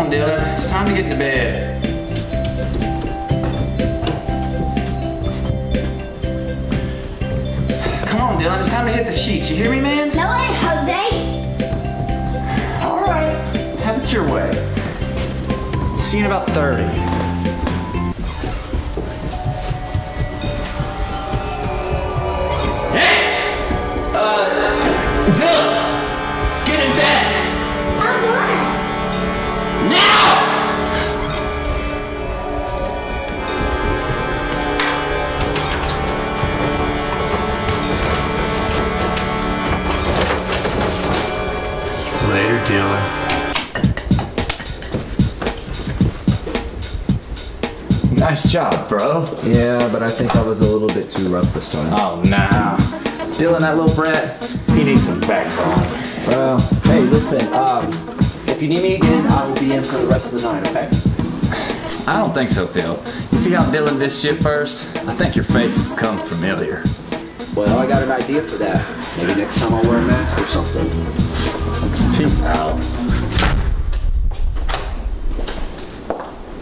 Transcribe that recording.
on, Dillon. It's time to get into bed. Come on, Dillon. It's time to hit the sheets. You hear me, man? No way, Jose. All right. Have it your way. See you in about 30. Hey! Dillon! Get in bed! I wanna. Now! Later, Dillon. Nice job, bro. Yeah, but I think I was a little bit too rough this time. Oh, nah. Dillon, that little brat. He needs some backbone. Well, hey, listen, if you need me again, I will be in for the rest of the night, okay? I don't think so, Phil. You see how Dillon dished you first? I think your face has come familiar. Well, I got an idea for that. Maybe next time I'll wear a mask or something. Peace out.